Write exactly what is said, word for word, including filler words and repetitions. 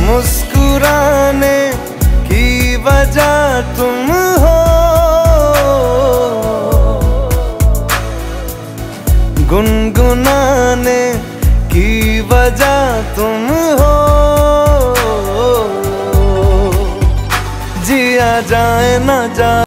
मुस्कुराने की वजह तुम हो, गुनगुनाने की वजह तुम हो। जिया जाए ना जाए